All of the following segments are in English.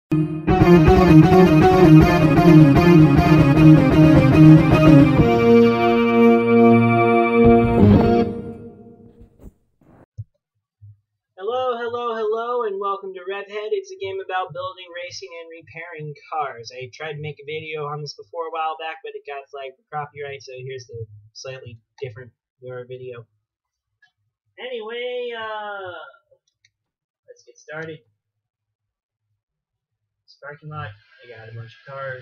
Hello, and welcome to Revhead. It's a game about building, racing, and repairing cars. I tried to make a video on this before a while back, but it got flagged for copyright, so here's the slightly different, newer video. Anyway, let's get started. This parking lot, I got a bunch of cars.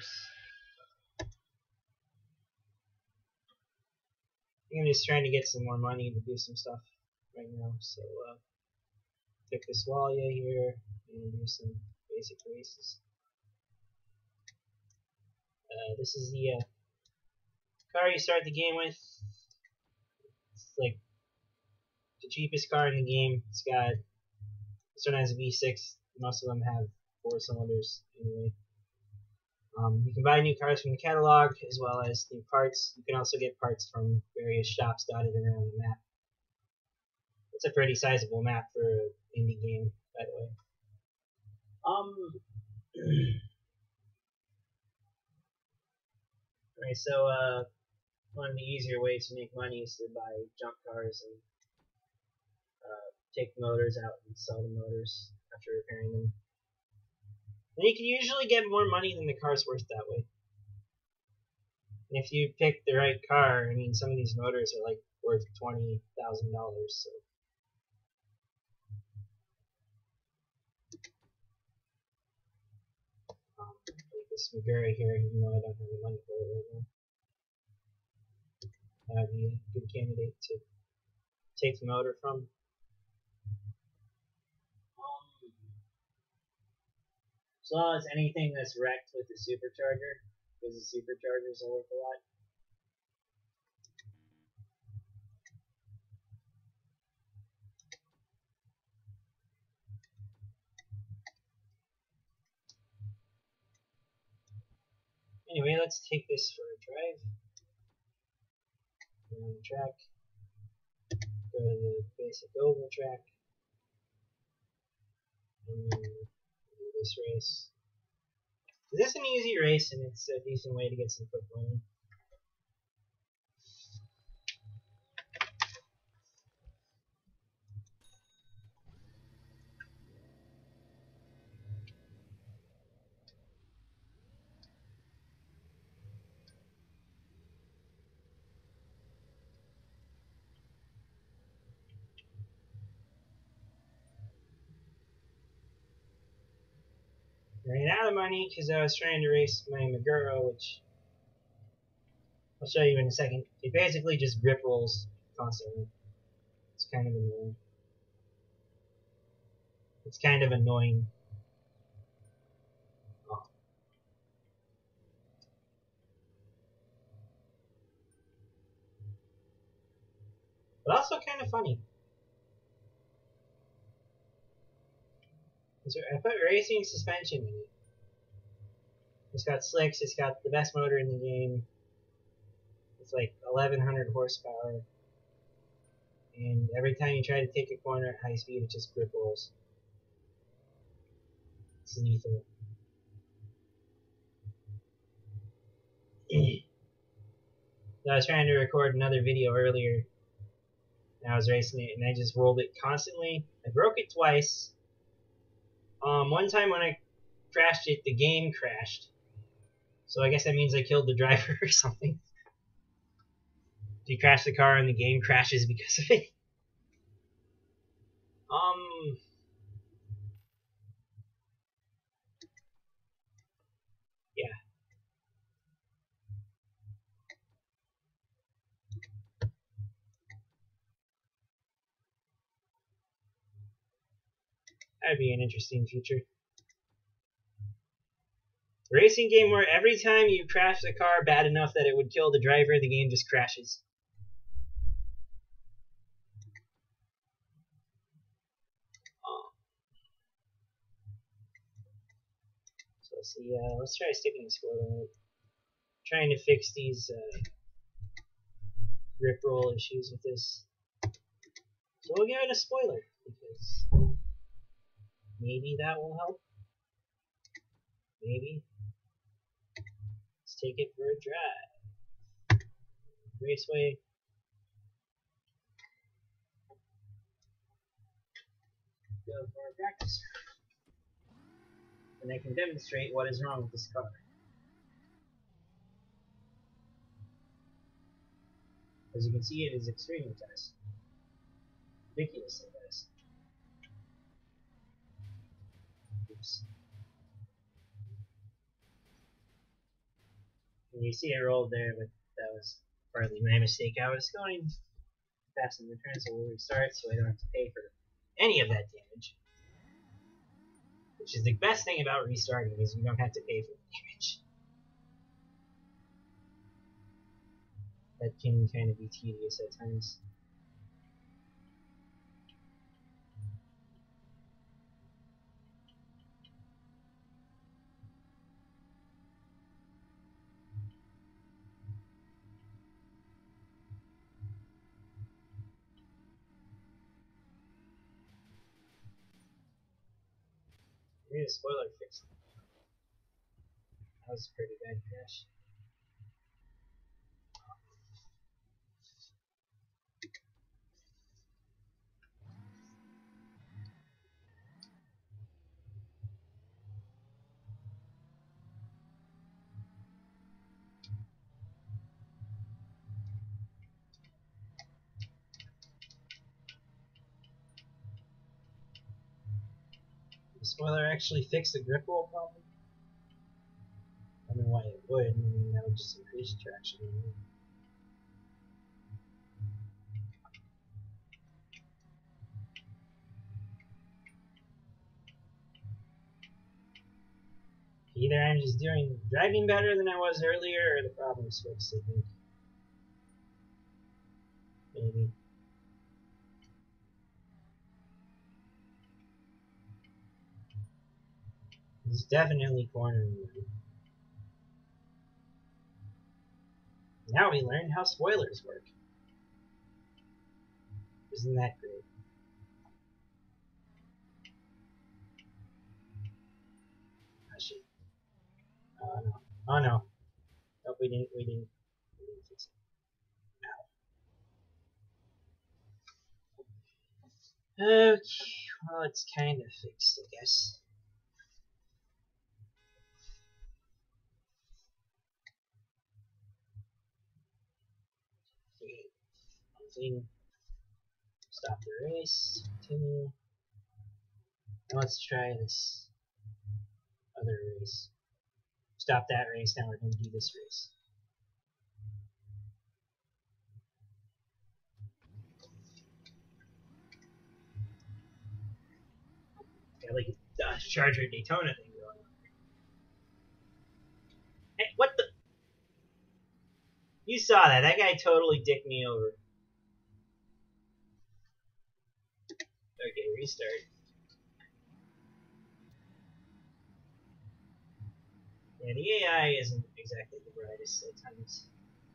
I'm just trying to get some more money to do some stuff right now, so pick this Walia here and do some basic races. This is the car you start the game with. It's like the cheapest car in the game. It's got, this one has a V6. Most of them have 4 cylinders anyway. You can buy new cars from the catalog as well as new parts. You can also get parts from various shops dotted around the map. It's a pretty sizable map for an indie game, by the way. Alright, so one of the easier ways to make money is to buy junk cars and take the motors out and sell the motors after repairing them. And you can usually get more money than the car's worth that way. And if you pick the right car, I mean, some of these motors are like worth $20,000, so. Like this Magura here, even though I don't have the money for it right now. That would be a good candidate to take the motor from. As well as anything that's wrecked with the supercharger, because the superchargers are worth a lot. Anyway, let's take this for a drive. Go on the track. Go to the basic oval track. And then do this race. This is an easy race, and it's a decent way to get some quick money. Ran out of money because I was trying to race my Magura, which I'll show you in a second. It basically just grip rolls constantly. It's kind of annoying. It's kind of annoying. Oh. But also kind of funny. I put racing suspension in it. It's got slicks, it's got the best motor in the game. It's like 1100 horsepower. And every time you try to take a corner at high speed, it just grip rolls. It's lethal. So I was trying to record another video earlier, and I was racing it, and I just rolled it constantly. I broke it twice. One time when I crashed it, the game crashed. So I guess that means I killed the driver or something. If you crash the car and the game crashes because of it. Yeah. That'd be an interesting feature. A racing game where every time you crash the car bad enough that it would kill the driver, the game just crashes. So let's see, let's try sticking the score on it. Trying to fix these grip roll issues with this. So we'll give it a spoiler, because maybe that will help. Maybe. Let's take it for a drive. Raceway. Go for a practice. And I can demonstrate what is wrong with this car. As you can see, it is extremely fast. Ridiculously fast. Oops. And you see it rolled there, but that was partly my mistake. I was going fast in the turn, so we'll restart so I don't have to pay for any of that damage. Which is the best thing about restarting, is you don't have to pay for the damage. That can kind of be tedious at times. I need a spoiler fix. That was a pretty bad crash. The spoiler actually fixed the grip roll problem? I don't know why it would. I mean, that would just increase traction. Either I'm just driving better than I was earlier, or the problem's fixed, I think. Maybe. It's definitely cornering me. Now we learned how spoilers work. Isn't that great? Oh shit. Oh no. Oh no. Oh, we didn't fix it. No. Okay, well it's kind of fixed, I guess. Okay. Stop the race. Continue. Now let's try this other race. Stop that race, now we're going to do this race. Got like a Dodge Charger Daytona thing going on. Hey, what the? You saw that. That guy totally dicked me over. Okay, restart. Yeah, the AI isn't exactly the brightest at times.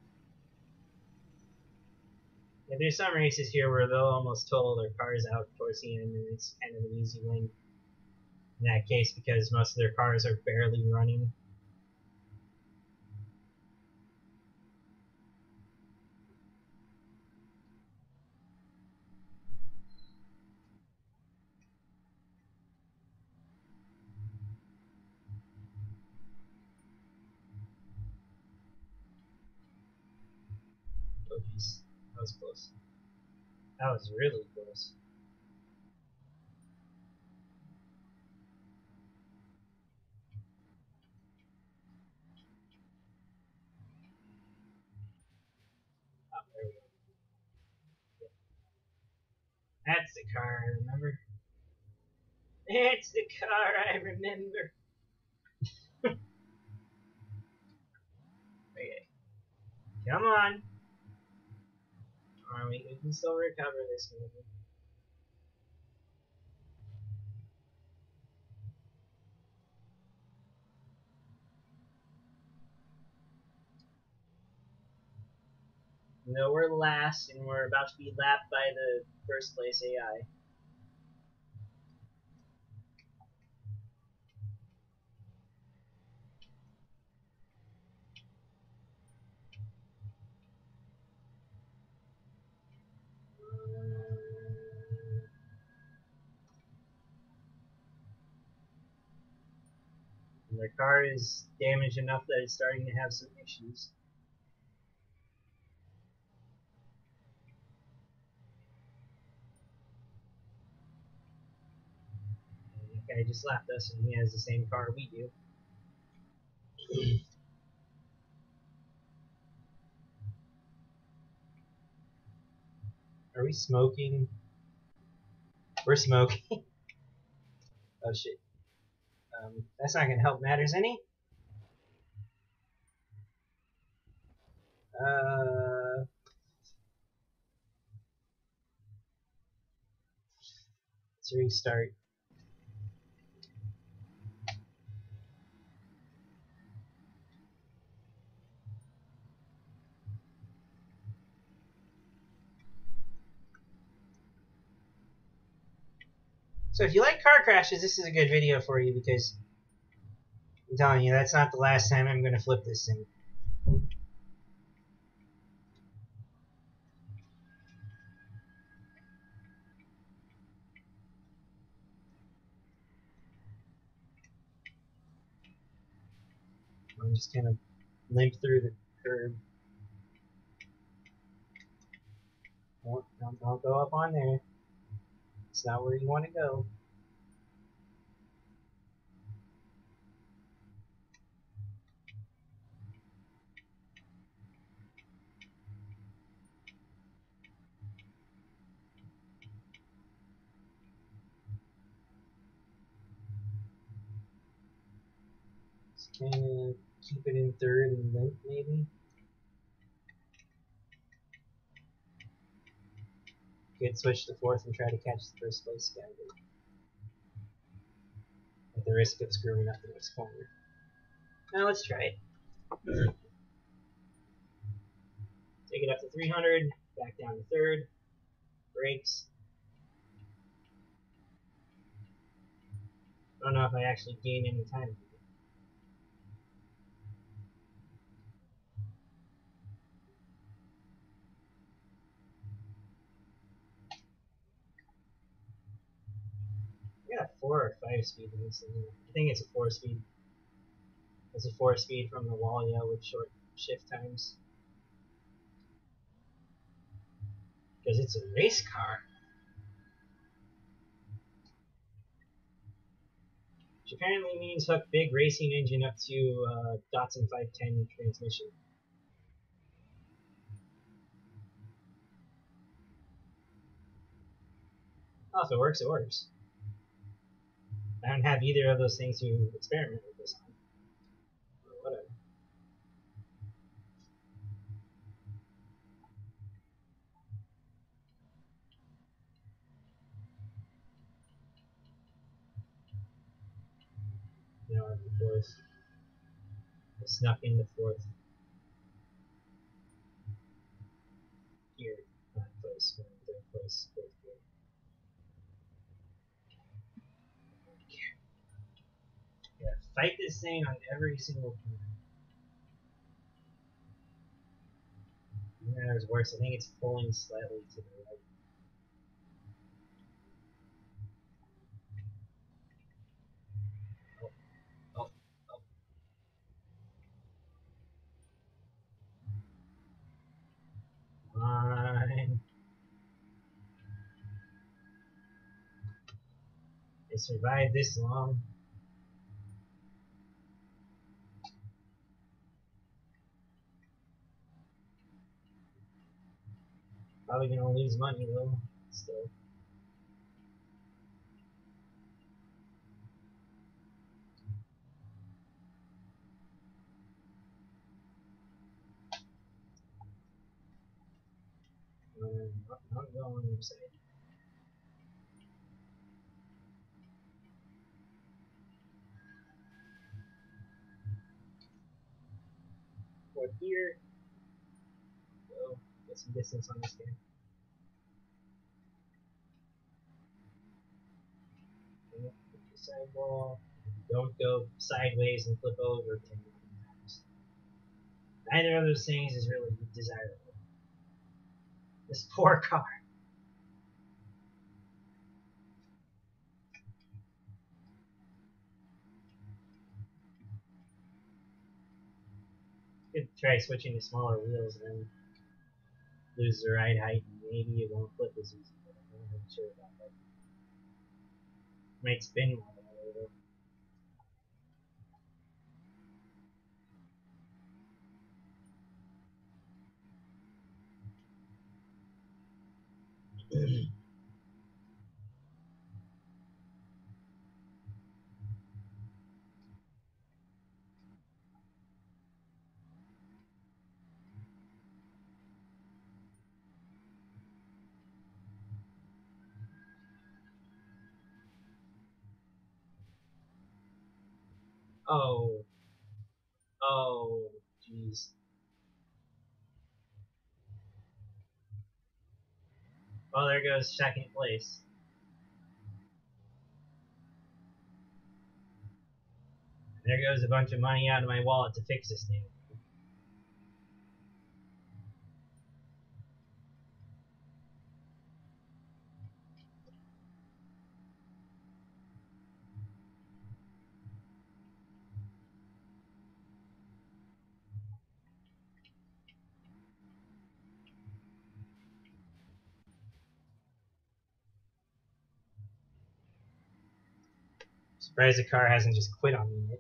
Yeah, there's some races here where they'll almost total their cars out towards the end, and it's kind of an easy win in that case because most of their cars are barely running. Oh jeez, that was close. That was really close. Oh, there we go. That's the car I remember. It's the car I remember. Okay. Come on. We can still recover this movie. No, we're last, and we're about to be lapped by the first place AI. And their car is damaged enough that it's starting to have some issues. And that guy just left us, and he has the same car we do. Are we smoking? We're smoking. Oh shit. That's not gonna help matters any. Let's restart. So if you like car crashes, this is a good video for you because I'm telling you, that's not the last time I'm gonna flip this thing. I'm just gonna limp through the curb. Don't go up on there. It's not where you want to go. Just kind of keep it in third and limp, maybe. Could switch to fourth and try to catch the first place guy, at the risk of screwing up the next corner. Now let's try it. Take it up to 300, back down to third, brakes. I don't know if I actually gain any time. I got a 4 or 5 speed in this thing. I think it's a 4 speed. It's a 4 speed from the wall, yeah, with short shift times. Because it's a race car. Which apparently means hook big racing engine up to Datsun 510 transmission. Oh, if it works, it works. I don't have either of those things to experiment with this on. Or whatever. Now I'm the fourth. I snuck in the fourth. Here. Not place. We're in third place. Fourth gear. Yeah, fight this thing on every single corner. It matters worse. I think it's pulling slightly to the right. Oh, oh. Come on. They survived this long. Probably gonna lose money though. Still. Not going inside. Fourth gear. Go. Get some distance on this guy. Sidewall. Don't go sideways and flip over 10 times. Neither of those things is really desirable. This poor car. Could try switching to smaller wheels and then lose the ride height, and maybe it won't flip as easy. But I'm not really sure about that. Might spin more than a little. Oh, oh, jeez. Well, there goes second place. There goes a bunch of money out of my wallet to fix this thing. Surprised the car hasn't just quit on me yet.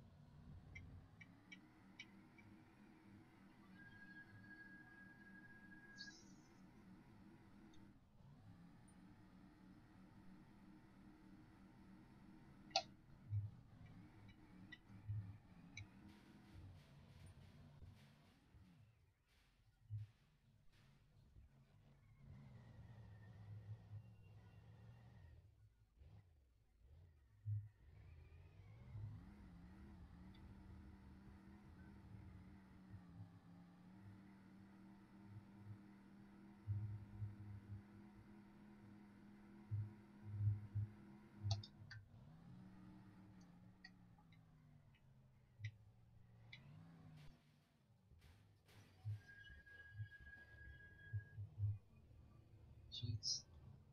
Jeez.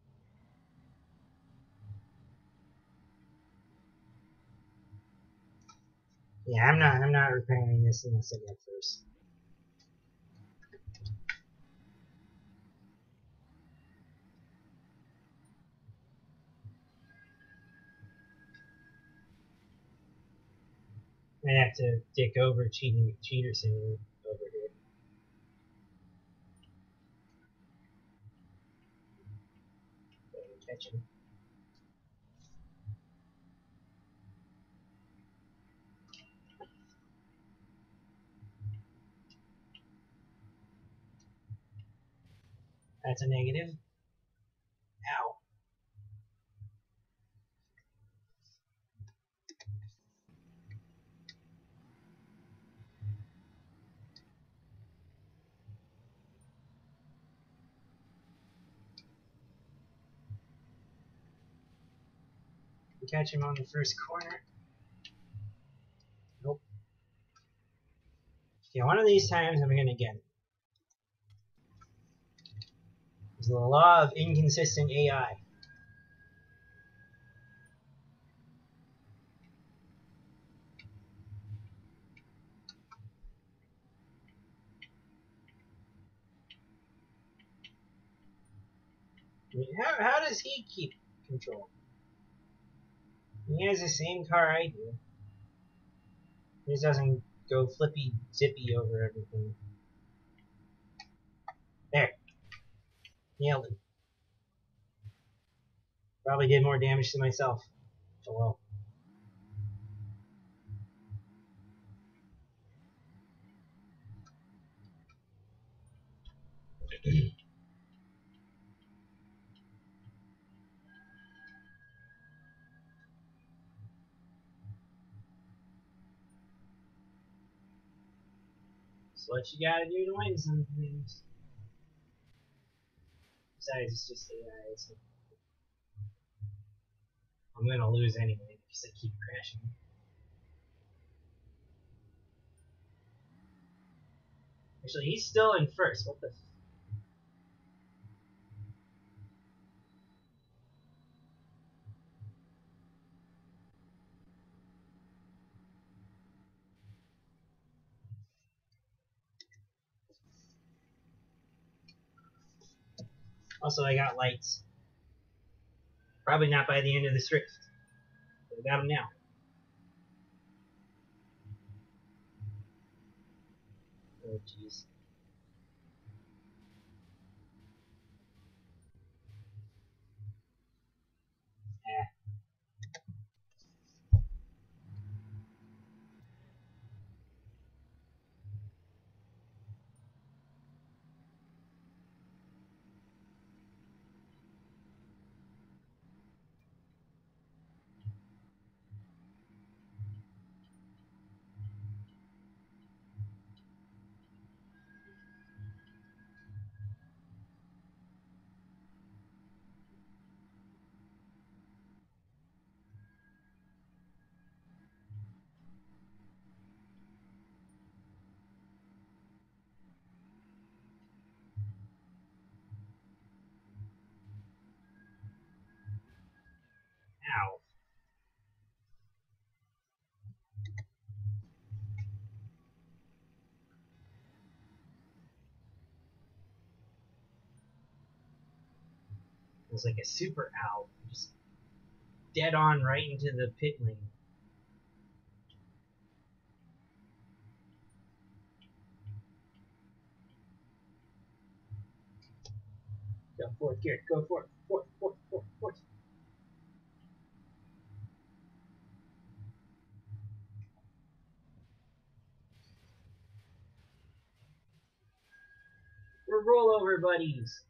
Yeah, I'm not repairing this unless I get first. I have to dick over Cheaterson over here. Catch him. That's a negative. Ow. Catch him on the first corner. Nope. Okay, one of these times I'm gonna get it. There's the law of inconsistent AI. I mean, how does he keep control? He has the same car I do. He just doesn't go flippy zippy over everything. There. Nailed it. Probably did more damage to myself. Oh well. It's what you gotta do to win sometimes. Besides, it's just AI. So I'm gonna lose anyway because I keep crashing. Actually, he's still in first. What the? Also, I got lights. Probably not by the end of this rift. But I got them now. Oh, jeez. Ow. It was like a super ow. Just dead on right into the pit lane. Go fourth gear. Go fourth. Fourth, fourth, fourth, fourth. We're rollover buddies.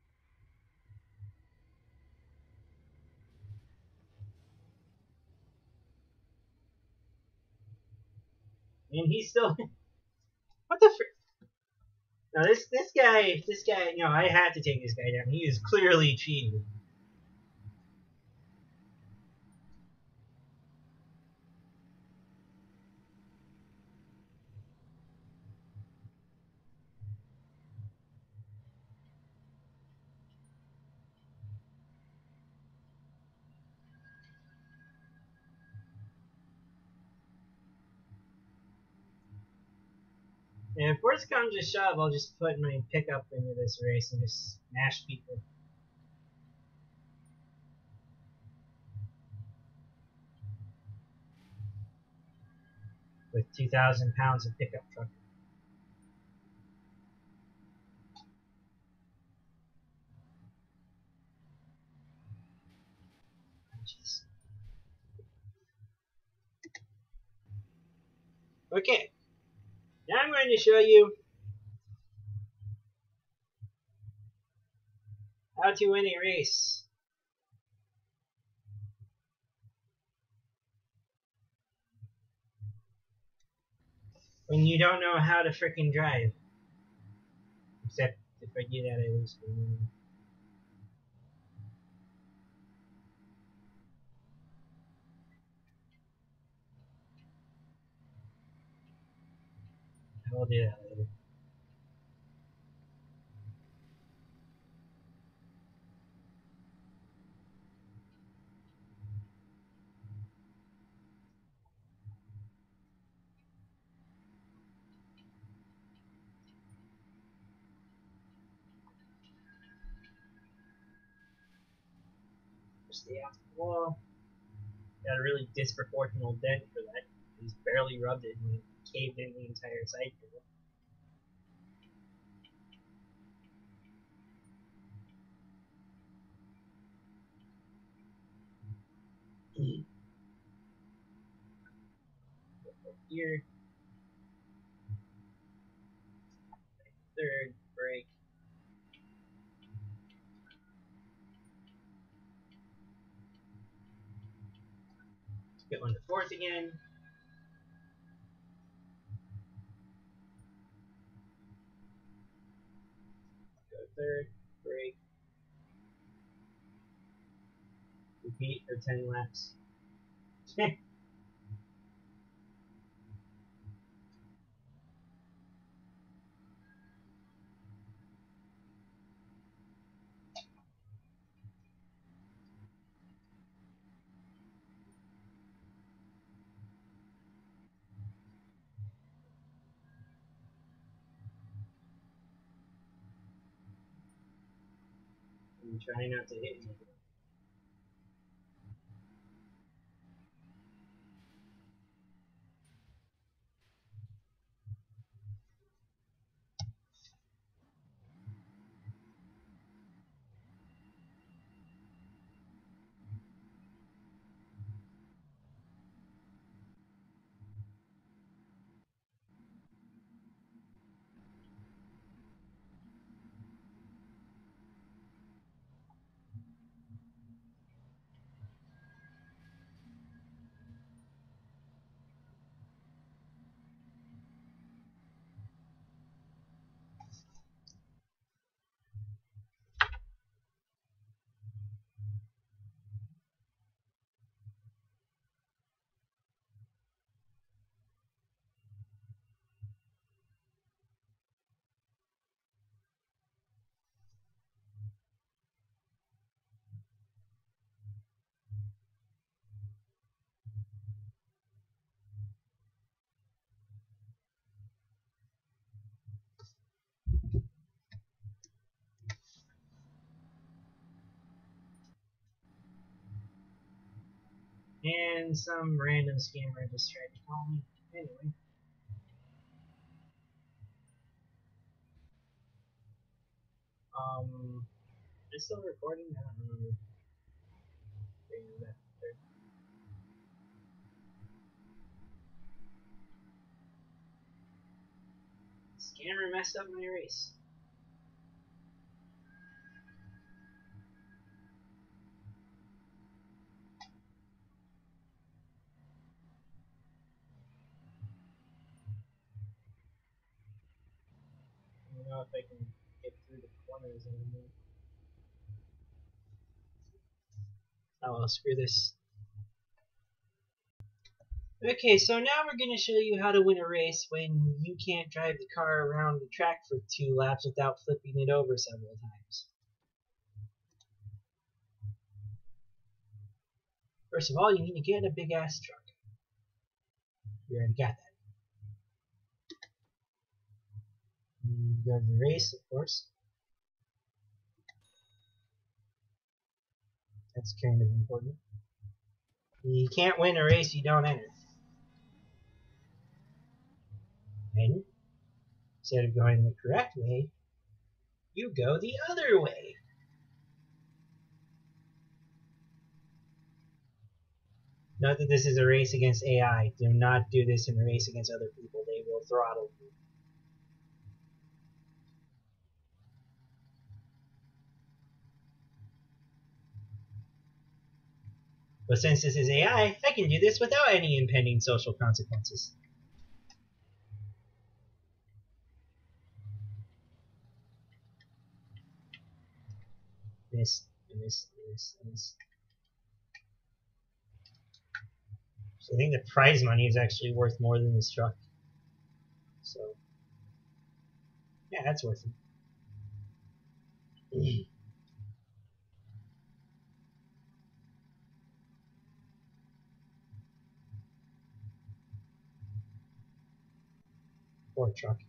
And he's still. What the frick? No, this guy, no, I had to take this guy down. He is clearly cheating. And if worst comes to shove, I'll just put my pickup into this race and just smash people. With 2,000 pounds of pickup truck. Jeez. Okay, now I'm going to show you how to win a race. When you don't know how to frickin' drive. Except if I get out, I lose. I will do that later. Stay off the wall. Got a really disproportional dent for that. He's barely rubbed it and caved in the entire side. Here, third, break. Get one to fourth again. Go third, break. Repeat for 10 laps. I'm trying not to hit him. And some random scammer just tried to call me. Anyway. Is it still recording? I don't remember. Scammer messed up my race. I don't know if I can get through the corners anymore. Oh well, screw this. Okay, so now we're going to show you how to win a race when you can't drive the car around the track for 2 laps without flipping it over several times. First of all, you need to get a big ass truck. We already got that. You go to the race, of course. That's kind of important. You can't win a race you don't enter. And instead of going the correct way, you go the other way. Note that this is a race against AI. Do not do this in a race against other people. They will throttle you. But since this is AI, I can do this without any impending social consequences. This, and this, and this, and this. So I think the prize money is actually worth more than this truck. So, yeah, that's worth it. Poor truck.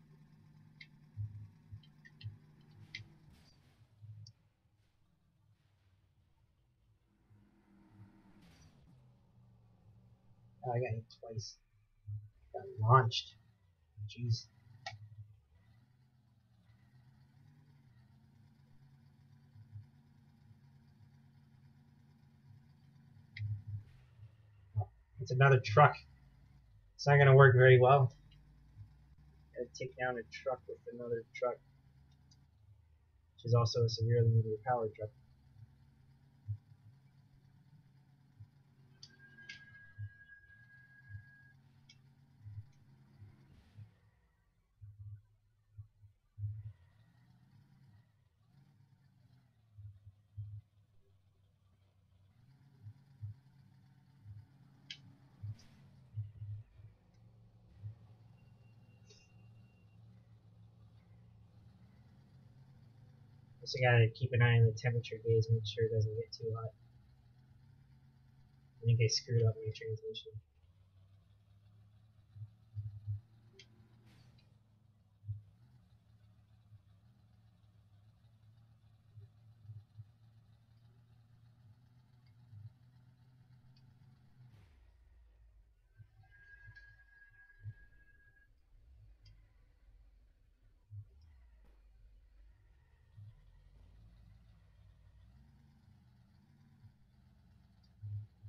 Oh, I got hit twice. Got launched. Jeez. Oh, it's another truck. It's not going to work very well. Gotta take down a truck with another truck, which is also a severely underpowered truck. Also gotta keep an eye on the temperature gauge, make sure it doesn't get too hot. I think I screwed up my transmission.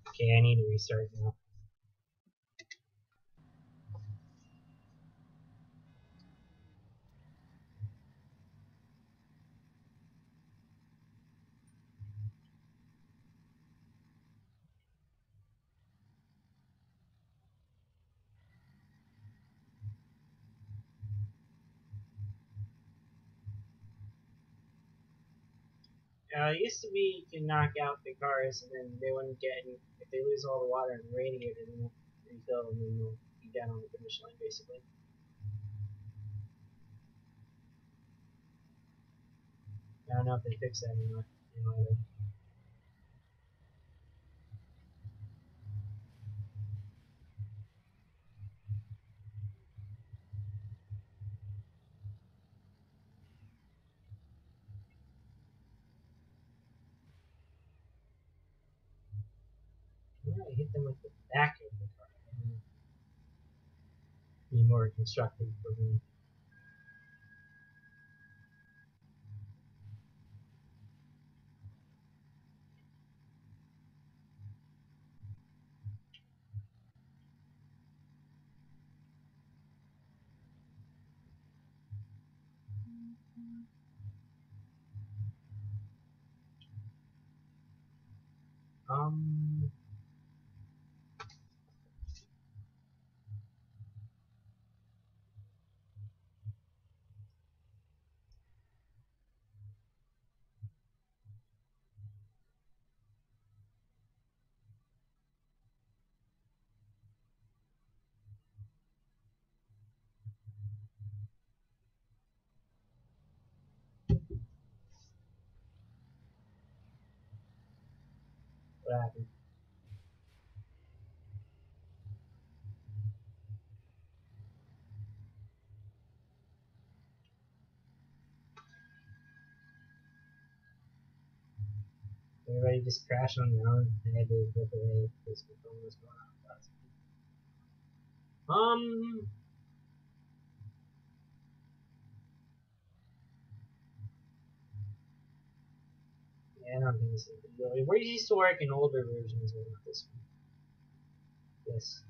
Okay, I need to restart now. It used to be you can knock out the cars and then they wouldn't get any, if they lose all the water in the radiator, they won't refill and then they'll be down on the finish line basically. I don't know if they fix that or not. I hit them with the back of the car. Be more constructive for me. Um, what happened? Everybody just crashed on their own. I had to flip away because my phone was going off. Yeah, I don't think this is really. Where used to work in older versions, but not this one. Yes.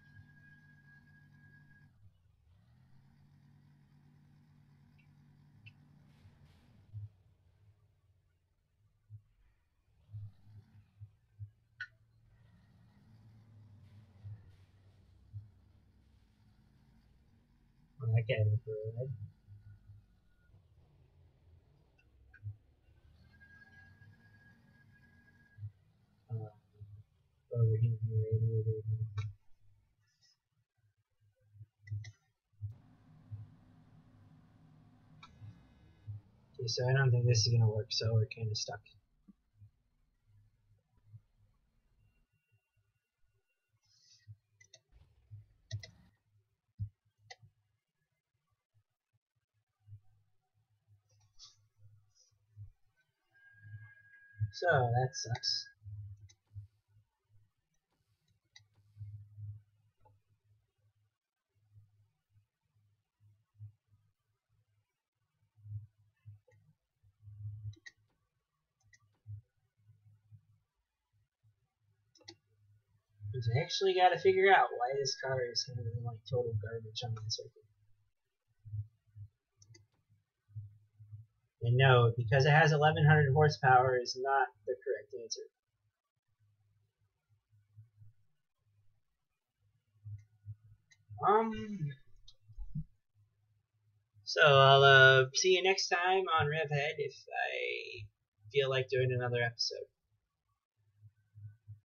Well, I can't for a ride. Overheating the radiator. Okay, so I don't think this is gonna work, so we're kind of stuck. So that sucks. Because I actually got to figure out why this car is handling like total garbage on my circuit. And no, because it has 1100 horsepower is not the correct answer. So I'll see you next time on Revhead if I feel like doing another episode.